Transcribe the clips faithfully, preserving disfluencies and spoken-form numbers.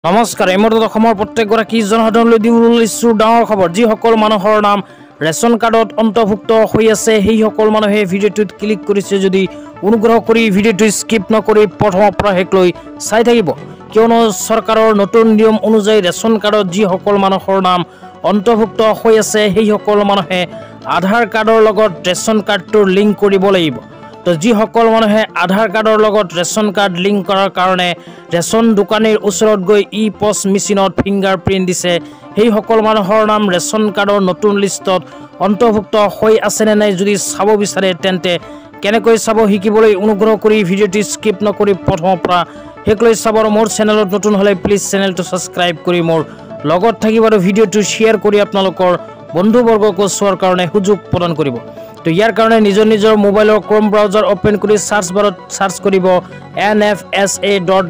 নমস্কাৰ এই মুহূৰ্তত অসমৰ প্ৰত্যেকগৰাকী জনসাধাৰণলৈ দিছো ডাঙৰ খবৰ যিসকল মানুহৰ নাম ৰেচন কাৰ্ডত অন্তৰ্ভুক্ত হৈ আছে সেই সকল মানুহে ভিডিঅ'টোত ক্লিক কৰিছে যদি অনুগ্ৰহ কৰি ভিডিঅ'টো স্কিপ নকৰি প্ৰথমৰ পৰা শেষলৈ চাই থাকিব কিয়নো চৰকাৰৰ নতুন নিয়ম অনুযায়ী ৰেচন কাৰ্ডত যিসকল মানুহৰ নাম অন্তৰ্ভুক্ত হৈ আছে সেই সকল মানুহে আধাৰ কাৰ্ডৰ লগত ৰেচন কাৰ্ডটোৰ লিংক কৰিব লাগিব তো যিসকল মানুহে আধাৰ কাৰ্ডৰ লগত ৰেচন কাৰ্ড লিংক কৰাৰ কাৰণে ৰেচন দোকানীৰ ওচৰত গৈ EPos মেচিনত ফিংগাৰপ্ৰিন্ট দিছে সেই সকল মানুহৰ নাম ৰেচন কাৰ্ডৰ নতুন লিষ্টত অন্তৰ্ভুক্ত হৈ আছে নে নাই যদি চাব বিচাৰে তেন্তে কেনেকৈ চাব শিকিবলৈ অনুগ্ৰহ কৰি ভিডিঅ'টি স্কিপ নকৰি প্ৰথমৰ পৰা শেষলৈ চাব আৰু মোৰ চেনেলত নতুন হ'লে প্লিজ চেনেলটো সাবস্ক্ৰাইব কৰি মোৰ লগত থাকিব আৰু ভিডিঅ'টো শ্বেয়াৰ কৰি আপোনালোকৰ বন্ধুবৰ্গকো চোৱাৰ কাৰণে সুযোগ প্ৰদান কৰিব তো ইয়াৰ কাৰণে নিজৰ নিজৰ মোবাইলৰ ক্ৰোম ব্ৰাউজাৰ ওপেন কৰি সাৰ্চ বাৰত সাৰ্চ কৰিব N F S A dot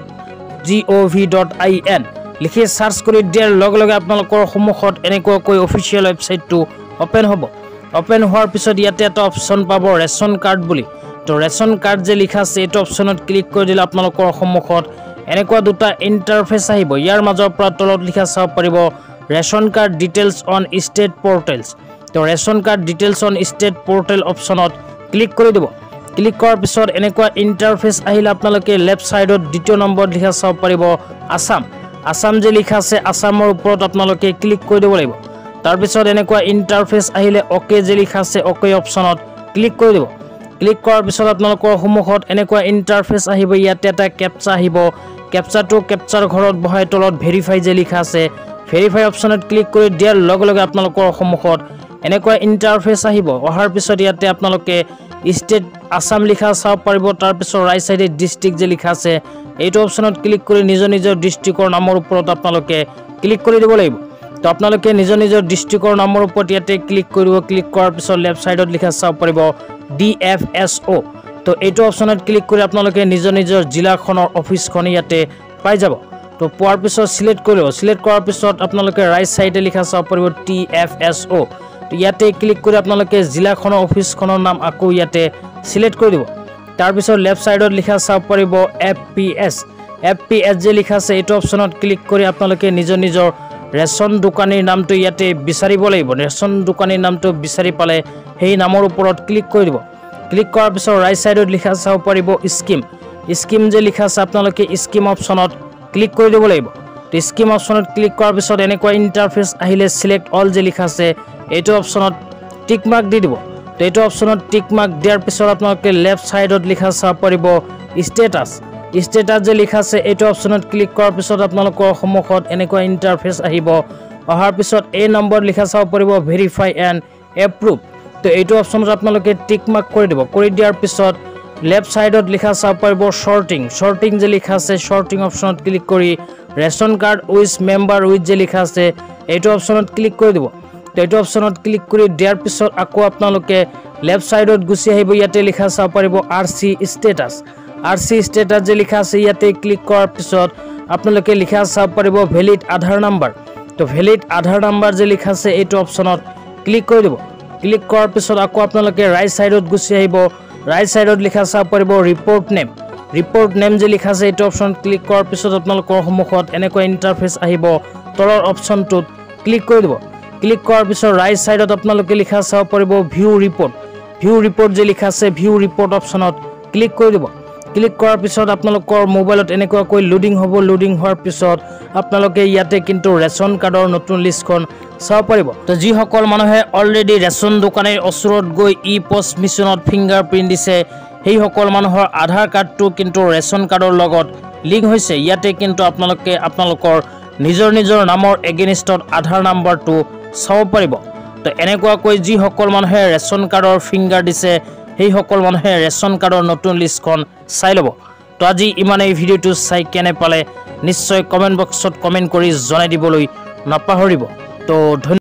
gov dot I N লিখি সাৰ্চ কৰি দিয়াৰ লগে লগে আপোনালোকৰ সন্মুখত এনেকুৱাকৈ অফিচিয়েল ৱেবছাইটটো ওপেন হ'ব ওপেন হোৱাৰ পিছত ইয়াতে এটা অপচন পাব ৰেচন কাৰ্ড বুলি তো ৰেচন কাৰ্ড যে লিখা আছে এইটো অপচনত ক্লিক কৰি দিলে আপোনালোকৰ সন্মুখত এনেকুৱা দুটা ইন্টাৰফেস আহিব ইয়াৰ মাজৰ পৰা তলত লিখা চাব পাৰিব ration card details on state portals তো ration card details on state portal অপচনত ক্লিক কৰি দিব ক্লিক কৰাৰ পিছত এনেকুৱা ইন্টাৰফেস আহিলে আপোনালোকে লেফট সাইডত দ্বিতীয় নম্বৰ লিখা চাব পাৰিব আসাম আসাম যে লিখা আছে আসামৰ ওপৰত আপোনালোকে ক্লিক কৰি দিব লাগিব তাৰ পিছত এনেকুৱা ইন্টাৰফেস আহিলে ওকে যে লিখা আছে ওকে অপচনত ক্লিক কৰি দিব ক্লিক কৰাৰ পিছত আপোনালোকৰ সন্মুখত এনেকুৱা ইন্টাৰফেস আহিব ইয়াতে এটা ক্যাপচা আহিব ক্যাপচাটো ক্যাপচাৰ ঘৰত বহাই তলত ভেৰিফাই যে লিখা আছে ভেৰিফাই অপচনত ক্লিক কৰি দিয়াৰ লগে লগে আপোনালোকৰ সন্মুখত এনেকুৱা ইন্টাৰফেস আহিব অহাৰ পিছত ইয়াতে আপোনালোকে ষ্টেট আসাম লিখা চাব পাৰিব তাৰ পিছত ৰাইট সাইডে ডিস্ট্ৰিক্ট যে লিখা আছে এইটো অপচনত ক্লিক কৰি নিজৰ নিজৰ ডিস্ট্ৰিক্টৰ নামৰ ওপৰত আপোনালোকে ক্লিক কৰি দিব লাগিব তো আপোনালোকে নিজৰ নিজৰ ডিস্ট্ৰিক্টৰ নামৰ ওপৰত ইয়াতে ক্লিক কৰিব ক্লিক কৰাৰ পিছত লেফট সাইডত লিখা চাব পাৰিব ডি এফ এছ অ তো এইটো অপচনত ক্লিক কৰি আপোনালোকে নিজৰ নিজৰ জিলাখনৰ অফিসখন ইয়াতে পাই যাব তো পোৱাৰ পিছত সিলেক্ট কৰিব সিলেক্ট কৰাৰ পিছত আপোনালোকে ৰাইট সাইডে লিখা চাব পাৰিব টি এফ এছ অ তো ইয়াতে ক্লিক কৰি আপোনালোকে জিলাখনৰ অফিসখনৰ নাম আকৌ ইয়াতে সিলেক্ট কৰি দিব তাৰ পিছত লেফট সাইডত লিখা চাব পাৰিব F P S F P S যে লিখা আছে এইটো অপচনত ক্লিক কৰি আপোনালোকে নিজৰ নিজৰ ৰেচন দোকানীৰ নামটো ইয়াতে বিচাৰিব লাগিব ৰেচন দোকানীৰ নামটো বিচাৰি পালে সেই নামৰ ওপৰত ক্লিক কৰি দিব ক্লিক কৰাৰ পিছত ৰাইট সাইডত লিখা চাব পাৰিব স্কিম স্কিম যে লিখা আছে আপোনালোকে স্কিম অপচনত ক্লিক কৰি দিব লাগিব তো স্কিম অপচনত ক্লিক কৰাৰ পিছত এনেকুৱা ইন্টাৰফেস আহিলে সিলেক্ট অল যে লিখা আছে এইটো অপচনত টিক মাৰ্ক দি দিব তো এইটো অপচনত টিক মাৰ্ক দিয়াৰ পিছত আপোনালোকে লেফট সাইডত লিখা চাব পাৰিব ষ্টেটাস ষ্টেটাস যে লিখা আছে এইটো অপচনত ক্লিক কৰাৰ পিছত আপোনালোকৰ সন্মুখত এনেকুৱা ইন্টাৰফেস আহিব অহাৰ পিছত এই নম্বৰ লিখা চাব পাৰিব ভেৰিফাই এণ্ড এপ্ৰুভ তো এইটো অপচনত আপোনালোকে টিক মাৰ্ক কৰি দিব কৰি দিয়াৰ পিছত লেফট সাইডত লিখা চাব পাৰিব শৰ্টিং শৰ্টিং যে লিখা আছে শৰ্টিং অপচনত ক্লিক কৰি ration card with member with যে লিখা আছে এইটো অপচনত ক্লিক কৰি দিব তো এইটো অপচনত ক্লিক কৰি দিয়াৰ পিছত আকৌ আপোনালোকে লেফট সাইডত গুছি আহিব ইয়াতে লিখা চাব পাৰিব R C status R C status যে লিখা আছে ইয়াতে ক্লিক কৰাৰ পিছত আপোনালোকে লিখা চাব পাৰিব ভ্যালিড আধাৰ নাম্বাৰ তো ভ্যালিড আধাৰ নাম্বাৰ যে লিখা আছে এইটো অপচনত ক্লিক কৰি দিব ক্লিক কৰাৰ পিছত আকৌ আপোনালোকে ৰাইট সাইডত গুছি আহিব ৰাইট সাইডত লিখা চাব পাৰিব ৰিপোৰ্ট নেম ৰিপোৰ্ট নেম যে লিখা আছে এইটো অপচনত ক্লিক কৰাৰ পিছত আপোনালোকৰ সন্মুখত এনেকুৱা ইন্টাৰফেস আহিব তলৰ অপচনটোত ক্লিক কৰি দিব ক্লিক কৰাৰ পিছত ৰাইট সাইডত আপোনালোকে লিখা চাব পাৰিব ভিউ ৰিপোৰ্ট ভিউ ৰিপোৰ্ট যে লিখা আছে ভিউ ৰিপোৰ্ট অপচনত ক্লিক কৰি দিব ক্লিক কৰাৰ পিছত আপোনালোকৰ মোবাইলত এনেকুৱাকৈ লোডিং হ'ব লোডিং হোৱাৰ পিছত আপোনালোকে ইয়াতে কিন্তু ৰেচন কাৰ্ডৰ নতুন লিষ্টখন চাব পাৰিব তো যিসকল মানুহে অলৰেডি ৰেচন দোকানীৰ ওচৰত গৈ EPos মেচিনত ফিংগাৰপ্ৰিন্ট দিছে সেই সকল মানুহৰ আধাৰ কাৰ্ডটো কিন্তু ৰেচন কাৰ্ডৰ লগত লিংক হৈছে ইয়াতে কিন্তু আপোনালোকে আপোনালোকৰ নিজৰ নিজৰ নামৰ এগেইনষ্টত আধাৰ নাম্বাৰটো চাব পাৰিব তো এনেকুৱাকৈ যিসকল মানুহে ৰেচন কাৰ্ডৰ ফিংগাৰ দিছে সেই সকল মানুহে ৰেচন কাৰ্ডৰ নতুন লিষ্টখন চাই ল'ব তো আজি ইমানেই ভিডিঅ'টো চাই কেনে পালে নিশ্চয় কমেন্ট বক্সত কমেন্ট কৰি জনাই দিবলৈ নাপাহৰিব তো